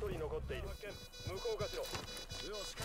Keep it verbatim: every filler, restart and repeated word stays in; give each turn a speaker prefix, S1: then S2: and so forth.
S1: 人残っている。向こうかしろ。
S2: よし、